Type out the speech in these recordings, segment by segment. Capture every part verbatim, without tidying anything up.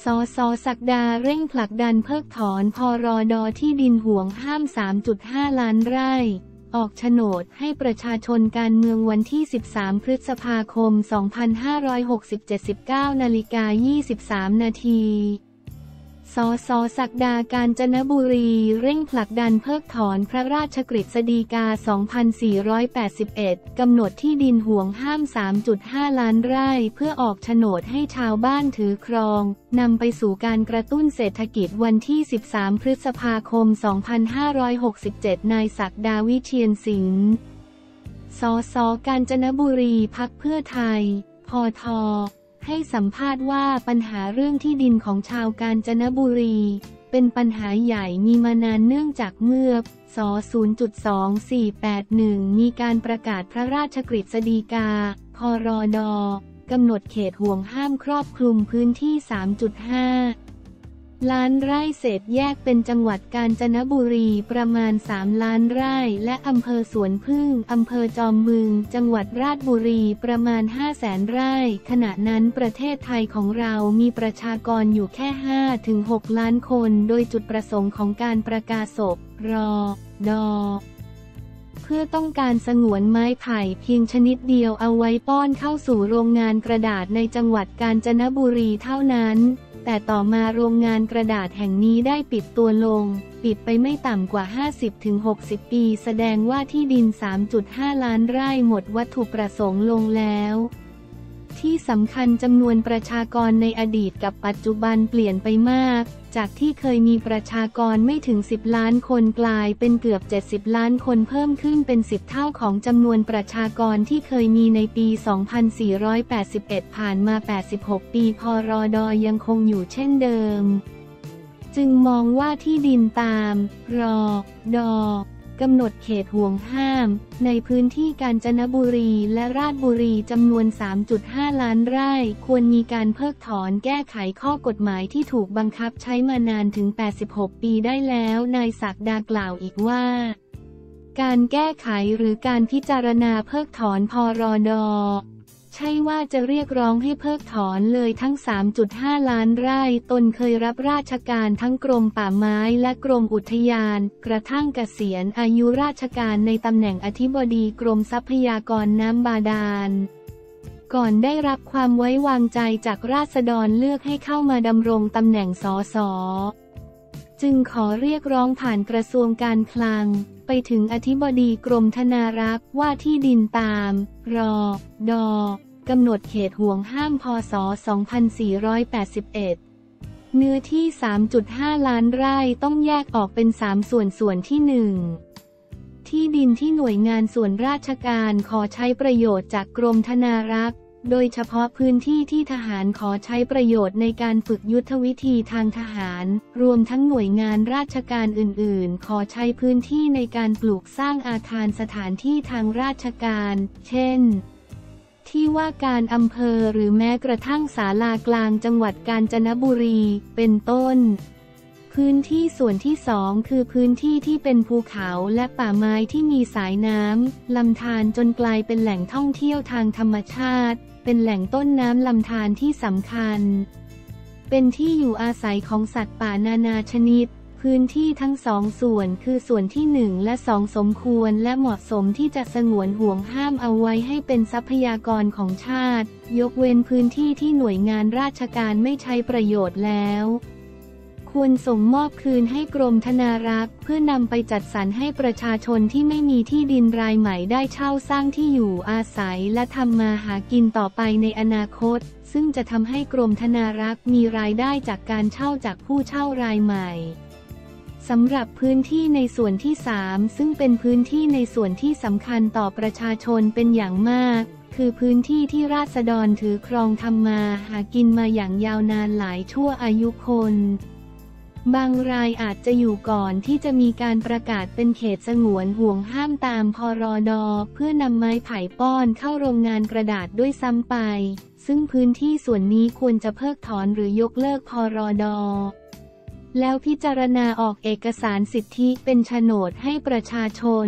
สส.ศักดาเร่งผลักดันเพิกถอนพรด.ที่ดินห่วงห้าม สามจุดห้า ล้านไร่ออกโฉนดให้ประชาชนการเมืองวันที่ สิบสาม พฤษภาคม สองพันห้าร้อยหกสิบเจ็ด สิบเก้านาฬิกายี่สิบสามนาทีสส.ศักดา กาญจนบุรีเร่งผลักดันเพิกถอนพระราชกฤษฎีกา สองพันสี่ร้อยแปดสิบเอ็ด กำหนดที่ดินห่วงห้าม สามจุดห้า ล้านไร่เพื่อออกโฉนดให้ชาวบ้านถือครองนำไปสู่การกระตุ้นเศรษฐกิจวันที่ สิบสาม พฤษภาคม สองพันห้าร้อยหกสิบเจ็ด นายศักดา วิเชียรสิงห์สส.กาญจนบุรีพรรคเพื่อไทยพท.ให้สัมภาษณ์ว่าปัญหาเรื่องที่ดินของชาวกาญจนบุรีเป็นปัญหาใหญ่มีมานานเนื่องจากเมื่อศ. ศูนย์จุดสองสี่แปดหนึ่ง มีการประกาศพระราชกฤษฎีกาพรด.กำหนดเขตห่วงห้ามครอบคลุมพื้นที่ สามจุดห้า ล้านไร่เศษแยกเป็นจังหวัดกาญจนบุรีประมาณ สาม ล้านไร่และอำเภอสวนพึ่งอำเภอจอมบึงจังหวัดราชบุรีประมาณ ห้าแสน ไร่ขณะนั้นประเทศไทยของเรามีประชากรอยู่แค่ ห้าถึงหก ล้านคนโดยจุดประสงค์ของการประกาศรด.เพื่อต้องการสงวนไม้ไผ่เพียงชนิดเดียวเอาไว้ป้อนเข้าสู่โรงงานกระดาษในจังหวัดกาญจนบุรีเท่านั้นแต่ต่อมาโรงงานกระดาษแห่งนี้ได้ปิดตัวลงปิดไปไม่ต่ำกว่า ห้าสิบถึงหกสิบ ปีแสดงว่าที่ดิน สามจุดห้า ล้านไร่หมดวัตถุประสงค์ลงแล้วที่สำคัญจำนวนประชากรในอดีตกับปัจจุบันเปลี่ยนไปมากจากที่เคยมีประชากรไม่ถึงสิบล้านคนกลายเป็นเกือบเจ็ดสิบล้านคนเพิ่มขึ้นเป็นสิบเท่าของจำนวนประชากรที่เคยมีในปี สองพันสี่ร้อยแปดสิบเอ็ด ผ่านมา แปดสิบหก ปีพรด.ยังคงอยู่เช่นเดิมจึงมองว่าที่ดินตามรด.กำหนดเขตห่วงห้ามในพื้นที่กาญจนบุรีและราชบุรีจำนวน สามจุดห้า ล้านไร่ควรมีการเพิกถอนแก้ไขข้อกฎหมายที่ถูกบังคับใช้มานานถึง แปดสิบหก ปีได้แล้วนายศักดากล่าวอีกว่าการแก้ไขหรือการพิจารณาเพิกถอนพรด.ใช่ว่าจะเรียกร้องให้เพิกถอนเลยทั้ง สามจุดห้า ล้านไร่ตนเคยรับราชการทั้งกรมป่าไม้และกรมอุทยานกระทั่งเกษียณอายุราชการในตำแหน่งอธิบดีกรมทรัพยากรน้ำบาดาลก่อนได้รับความไว้วางใจจากราษฎรเลือกให้เข้ามาดำรงตำแหน่งสส.จึงขอเรียกร้องผ่านกระทรวงการคลังไปถึงอธิบดีกรมธนารักษ์ว่าที่ดินตามรด.กำหนดเขตห่วงห้ามพ.ศ. สองพันสี่ร้อยแปดสิบเอ็ด เนื้อที่ สามจุดห้า ล้านไร่ต้องแยกออกเป็นสามส่วนส่วนที่ หนึ่ง ที่ดินที่หน่วยงานส่วนราชการขอใช้ประโยชน์จากกรมธนารักษ์โดยเฉพาะพื้นที่ที่ทหารขอใช้ประโยชน์ในการฝึกยุทธวิธีทางทหารรวมทั้งหน่วยงานราชการอื่นๆขอใช้พื้นที่ในการปลูกสร้างอาคารสถานที่ทางราชการเช่นที่ว่าการอำเภอหรือแม้กระทั่งศาลากลางจังหวัดกาญจนบุรีเป็นต้นพื้นที่ส่วนที่สองคือพื้นที่ที่เป็นภูเขาและป่าไม้ที่มีสายน้ำลำธารจนกลายเป็นแหล่งท่องเที่ยวทางธรรมชาติเป็นแหล่งต้นน้ำลำธารที่สำคัญเป็นที่อยู่อาศัยของสัตว์ป่านานาชนิดพื้นที่ทั้งสองส่วนคือส่วนที่หนึ่งและสองสมควรและเหมาะสมที่จะสงวนห่วงห้ามเอาไว้ให้เป็นทรัพยากรของชาติยกเว้นพื้นที่ที่หน่วยงานราชการไม่ใช้ประโยชน์แล้วควรส่งมอบคืนให้กรมธนารักษ์เพื่อนำไปจัดสรรให้ประชาชนที่ไม่มีที่ดินรายใหม่ได้เช่าสร้างที่อยู่อาศัยและทำมาหากินต่อไปในอนาคตซึ่งจะทำให้กรมธนารักษ์มีรายได้จากการเช่าจากผู้เช่ารายใหม่สำหรับพื้นที่ในส่วนที่สามซึ่งเป็นพื้นที่ในส่วนที่สำคัญต่อประชาชนเป็นอย่างมากคือพื้นที่ที่ราษฎรถือครองทำมาหากินมาอย่างยาวนานหลายชั่วอายุคนบางรายอาจจะอยู่ก่อนที่จะมีการประกาศเป็นเขตสงวนห่วงห้ามตามพรด.เพื่อนำไม้ไผ่ป้อนเข้าโรงงานกระดาษด้วยซ้ำไปซึ่งพื้นที่ส่วนนี้ควรจะเพิกถอนหรือยกเลิกพรด.แล้วพิจารณาออกเอกสารสิทธิเป็นโฉนดให้ประชาชน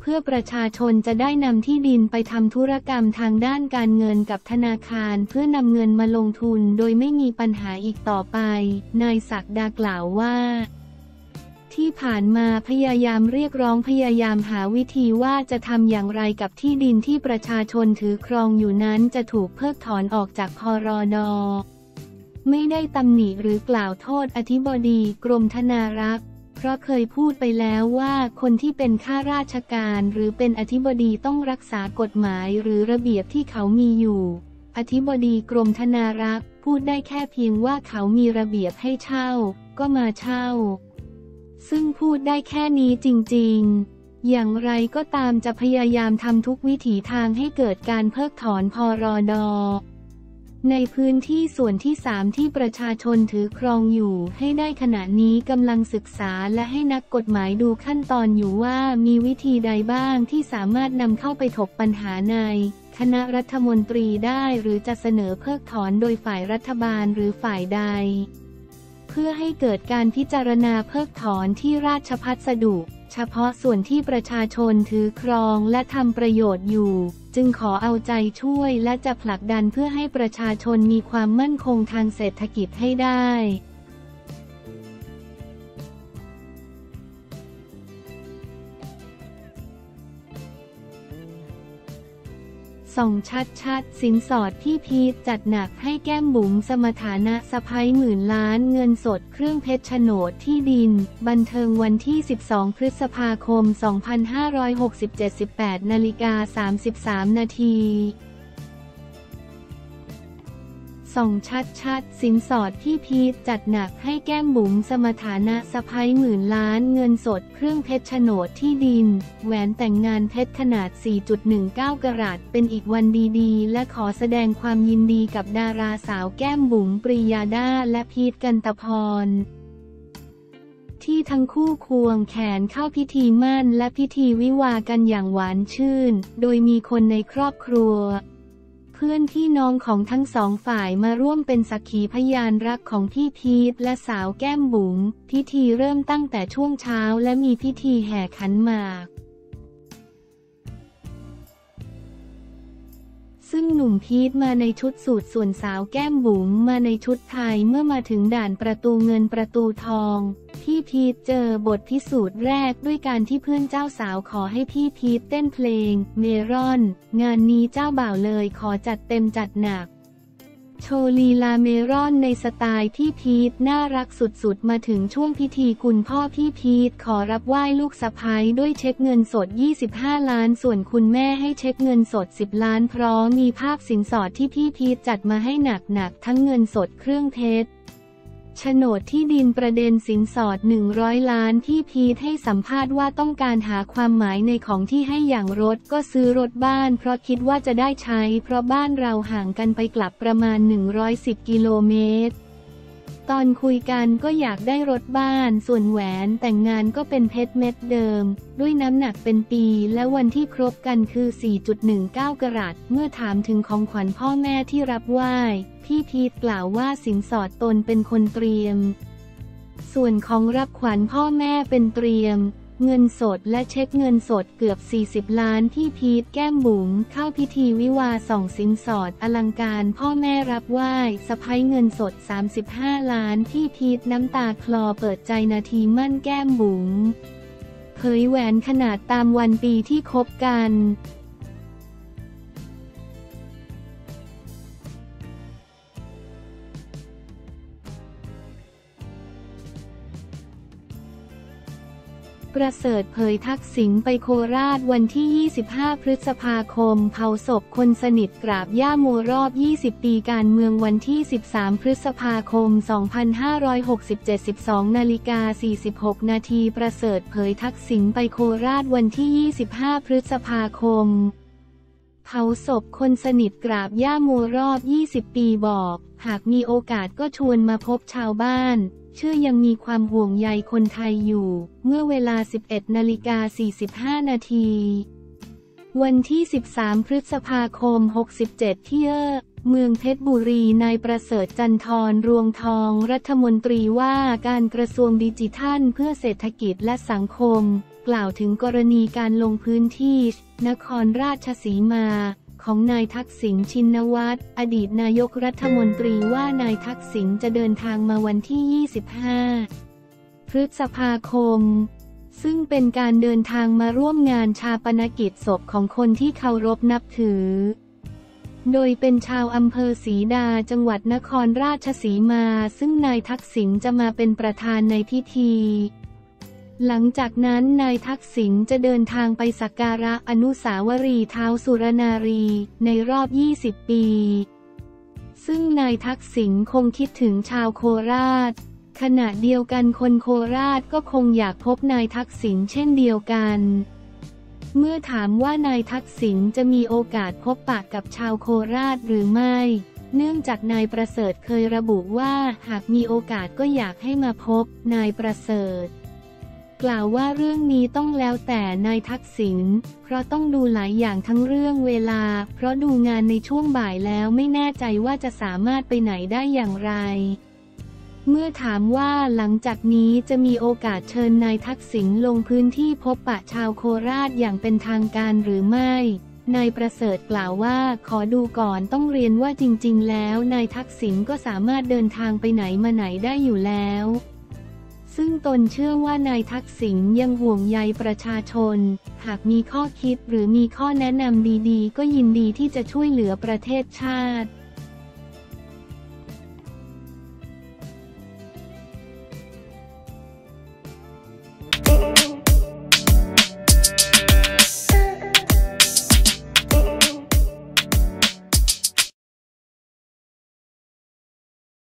พื่อประชาชนจะได้นำที่ดินไปทำธุรกรรมทางด้านการเงินกับธนาคารเพื่อนำเงินมาลงทุนโดยไม่มีปัญหาอีกต่อไปนายศักดากล่าวว่าที่ผ่านมาพยายามเรียกร้องพยายามหาวิธีว่าจะทำอย่างไรกับที่ดินที่ประชาชนถือครองอยู่นั้นจะถูกเพิกถอนออกจากพรด.ไม่ได้ตำหนิหรือกล่าวโทษอธิบดีกรมธนารักษ์เพราะเคยพูดไปแล้วว่าคนที่เป็นข้าราชการหรือเป็นอธิบดีต้องรักษากฎหมายหรือระเบียบที่เขามีอยู่อธิบดีกรมธนารักษ์พูดได้แค่เพียงว่าเขามีระเบียบให้เช่าก็มาเช่าซึ่งพูดได้แค่นี้จริงๆอย่างไรก็ตามจะพยายามทำทุกวิถีทางให้เกิดการเพิกถอนพรด.ในพื้นที่ส่วนที่สามที่ประชาชนถือครองอยู่ให้ได้ขณะนี้กำลังศึกษาและให้นักกฎหมายดูขั้นตอนอยู่ว่ามีวิธีใดบ้างที่สามารถนำเข้าไปถกปัญหาในคณะรัฐมนตรีได้หรือจะเสนอเพิกถอนโดยฝ่ายรัฐบาลหรือฝ่ายใดเพื่อให้เกิดการพิจารณาเพิกถอนที่ราชพัสดุเฉพาะส่วนที่ประชาชนถือครองและทำประโยชน์อยู่จึงขอเอาใจช่วยและจะผลักดันเพื่อให้ประชาชนมีความมั่นคงทางเศรษฐกิจให้ได้ส่องชัดๆสินสอดพี่พีชจัดหนักให้แก้มบุ๋มสมฐานะสะใภ้หมื่นล้านเงินสดเครื่องเพชรโฉนดที่ดินบันเทิงวันที่สิบสองพฤษภาคมสองพันห้าร้อยหกสิบเจ็ด สิบแปดนาฬิกาสามสิบสามนาทีส่องชัดๆสินสอดพี่พีชจัดหนักให้แก้มบุ๋มสมฐานะสะใภ้หมื่นล้านเงินสดเครื่องเพชรโฉนดที่ดินแหวนแต่งงานเพชรขนาด สี่จุดหนึ่งเก้า กะรัตเป็นอีกวันดีๆและขอแสดงความยินดีกับดาราสาวแก้มบุ๋มปรียาดาและพีชกันตพรที่ทั้งคู่ควงแขนเข้าพิธีมั่นและพิธีวิวากันอย่างหวานชื่นโดยมีคนในครอบครัวเพื่อนพี่น้องของทั้งสองฝ่ายมาร่วมเป็นสักขีพยานรักของพี่พีชและสาวแก้มบุ๋มพิธีเริ่มตั้งแต่ช่วงเช้าและมีพิธีแห่ขันหมากซึ่งหนุ่มพีชมาในชุดสูทส่วนสาวแก้มบุ๋มมาในชุดไทยเมื่อมาถึงด่านประตูเงินประตูทองพี่พีชเจอบทพิสูจน์แรกด้วยการที่เพื่อนเจ้าสาวขอให้พี่พีชเต้นเพลงเมรอนงานนี้เจ้าบ่าวเลยขอจัดเต็มจัดหนักโชว์ลีลาเมรอนในสไตล์พี่พีชน่ารักสุดๆมาถึงช่วงพิธีคุณพ่อพี่พีชขอรับไหว้ลูกสะใภ้ด้วยเช็คเงินสดยี่สิบห้าล้านส่วนคุณแม่ให้เช็คเงินสดสิบล้านพร้อมมีภาพสินสอดที่พี่พีชจัดมาให้หนักๆทั้งเงินสดเครื่องเพชรโฉนดที่ดินประเด็นสินสอดหนึ่งร้อยล้านพี่พีชให้สัมภาษณ์ว่าต้องการหาความหมายในของที่ให้อย่างรถก็ซื้อรถบ้านเพราะคิดว่าจะได้ใช้เพราะบ้านเราห่างกันไปกลับประมาณหนึ่งร้อยสิบกิโลเมตรตอนคุยกันก็อยากได้รถบ้านส่วนแหวนแต่งงานก็เป็นเพชรเม็ดเดิมด้วยน้ำหนักเป็นปีและวันที่ครบกันคือ สี่จุดหนึ่งเก้า กะรัตเมื่อถามถึงของขวัญพ่อแม่ที่รับไหว้พี่พีชกล่าวว่าสินสอดตนเป็นคนเตรียมส่วนของรับขวัญพ่อแม่เป็นเตรียมเงินสดและเช็คเงินสดเกือบสี่สิบล้านพี่พีชแก้มบุ๋มเข้าพิธีวิวาส่องสินสอดอลังการพ่อแม่รับไหว้สะใภ้เงินสดสามสิบห้าล้านพี่พีชน้ำตาคลอเปิดใจนาทีมั่นแก้มบุ๋มเผยแหวนขนาดตามวันปีที่คบกันประเสริฐเผยทักษิณไปโคราชวันที่ยี่สิบห้าพฤษภาคมเผาศพคนสนิทกราบย่าโมรอบยี่สิบปีการเมืองวันที่สิบสามพฤษภาคมสองพันห้าร้อยหกสิบเจ็ด สิบสองนาฬิกาสี่สิบหกนาทีประเสริฐเผยทักษิณไปโคราชวันที่ยี่สิบห้าพฤษภาคมเผาศพคนสนิทกราบย่าโมรอบยี่สิบปีบอกหากมีโอกาสก็ชวนมาพบชาวบ้านเชื่อยังมีความห่วงใยคนไทยอยู่เมื่อเวลา สิบเอ็ดนาฬิกาสี่สิบห้านาทีวันที่สิบสามพฤษภาคมหกสิบเจ็ดที่เออเมืองเพชรบุรีนายประเสริฐจันทร์รวงทองรัฐมนตรีว่าการกระทรวงดิจิทัลเพื่อเศรษฐกิจและสังคมกล่าวถึงกรณีการลงพื้นที่นครราชสีมาของนายทักษิณชินวัตรอดีตนายกรัฐมนตรีว่านายทักษิณจะเดินทางมาวันที่ ยี่สิบห้า พฤษภาคมซึ่งเป็นการเดินทางมาร่วมงานชาปนกิจศพของคนที่เคารพนับถือโดยเป็นชาวอำเภอศรีดาจังหวัดนครราชสีมาซึ่งนายทักษิณจะมาเป็นประธานในพิธีหลังจากนั้นนายทักษิณจะเดินทางไปสักการะอนุสาวรีย์ท้าวสุรนารีในรอบ ยี่สิบ ปีซึ่งนายทักษิณคงคิดถึงชาวโคราชขณะเดียวกันคนโคราชก็คงอยากพบนายทักษิณเช่นเดียวกันเมื่อถามว่านายทักษิณจะมีโอกาสพบปะกับชาวโคราชหรือไม่เนื่องจากนายประเสริฐเคยระบุว่าหากมีโอกาสก็อยากให้มาพบนายประเสริฐกล่าวว่าเรื่องนี้ต้องแล้วแต่นายทักษิณเพราะต้องดูหลายอย่างทั้งเรื่องเวลาเพราะดูงานในช่วงบ่ายแล้วไม่แน่ใจว่าจะสามารถไปไหนได้อย่างไรเมื่อถามว่าหลังจากนี้จะมีโอกาสเชิญนายทักษิณลงพื้นที่พบปะชาวโคราชอย่างเป็นทางการหรือไม่นายประเสริฐกล่าวว่าขอดูก่อนต้องเรียนว่าจริงๆแล้วนายทักษิณก็สามารถเดินทางไปไหนมาไหนได้อยู่แล้วซึ่งตนเชื่อว่านายทักษิณยังห่วงใยประชาชนหากมีข้อคิดหรือมีข้อแนะนำดีๆก็ยินดีที่จะช่วยเหลือประเทศชาติ